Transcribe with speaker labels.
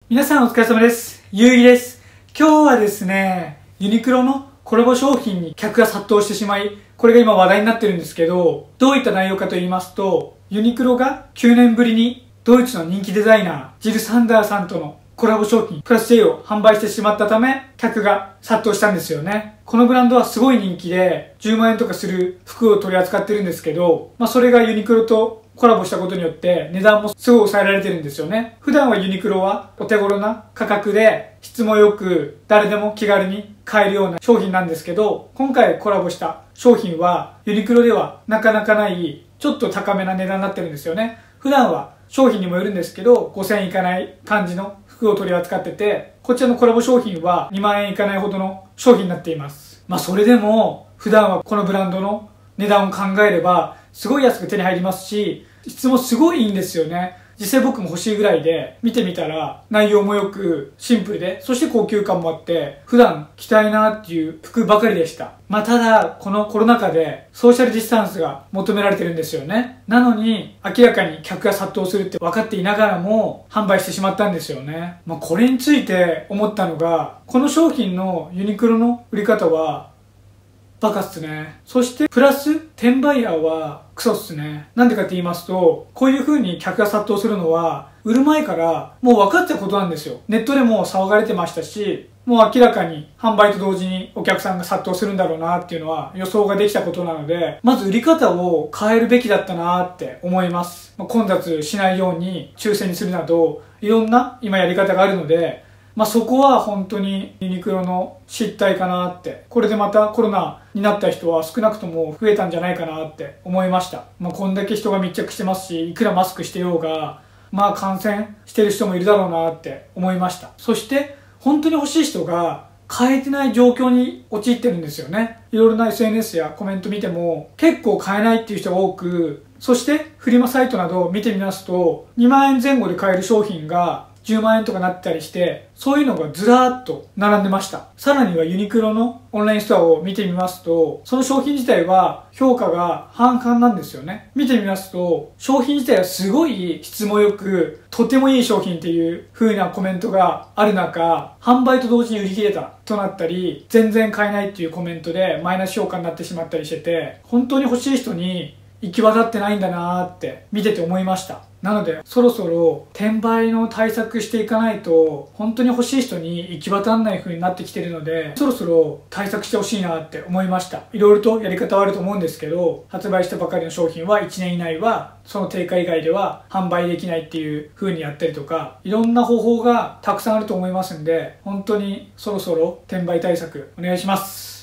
Speaker 1: 皆さんお疲れ様です。ゆうぎです。今日はですね、ユニクロのコラボ商品に客が殺到してしまい、これが今話題になってるんですけど、どういった内容かと言いますと、ユニクロが9年ぶりにドイツの人気デザイナー、ジル・サンダーさんとのコラボ商品、プラス J を販売してしまったため、客が殺到したんですよね。このブランドはすごい人気で、10万円とかする服を取り扱ってるんですけど、それがユニクロとコラボしたことによって値段もすごい抑えられてるんですよね。普段はユニクロはお手頃な価格で質も良く誰でも気軽に買えるような商品なんですけど、今回コラボした商品はユニクロではなかなかないちょっと高めな値段になってるんですよね。普段は商品にもよるんですけど5000円いかない感じの服を取り扱ってて、こちらのコラボ商品は2万円いかないほどの商品になっています。それでも普段はこのブランドの値段を考えればすごい安く手に入りますし、質もすごいいいんですよね。実際僕も欲しいぐらいで、見てみたら内容も良くシンプルで、そして高級感もあって普段着たいなっていう服ばかりでした。ただこのコロナ禍でソーシャルディスタンスが求められてるんですよね。なのに明らかに客が殺到するって分かっていながらも販売してしまったんですよね。これについて思ったのが、この商品のユニクロの売り方はバカっすね。そしてプラス転売ヤーはクソっすね。なんでかって言いますと、こういう風に客が殺到するのは売る前からもう分かってたことなんですよ。ネットでも騒がれてましたし、もう明らかに販売と同時にお客さんが殺到するんだろうなっていうのは予想ができたことなので、まず売り方を変えるべきだったなって思います。混雑しないように抽選にするなどいろんな今やり方があるので、そこは本当にユニクロの失態かなって。これでまたコロナになった人は少なくとも増えたんじゃないかなって思いました。こんだけ人が密着してますし、いくらマスクしてようが、感染してる人もいるだろうなって思いました。そして本当に欲しい人が買えてない状況に陥ってるんですよね。いろいろな SNS やコメント見ても結構買えないっていう人が多く、そしてフリマサイトなどを見てみますと2万円前後で買える商品が10万円とかなったりして、そういうのがずらーっと並んでました。さらにはユニクロのオンラインストアを見てみますと、その商品自体は評価が半々なんですよね。見てみますと、商品自体はすごい質も良く、とてもいい商品っていう風なコメントがある中、販売と同時に売り切れたとなったり、全然買えないっていうコメントでマイナス評価になってしまったりしてて、本当に欲しい人に行き渡ってないんだなーって見てて思いました。なのでそろそろ転売の対策していかないと本当に欲しい人に行き渡んない風になってきてるので、そろそろ対策してほしいなって思いました。いろいろとやり方はあると思うんですけど、発売したばかりの商品は1年以内はその定価以外では販売できないっていう風にやったりとか、いろんな方法がたくさんあると思いますんで、本当にそろそろ転売対策お願いします。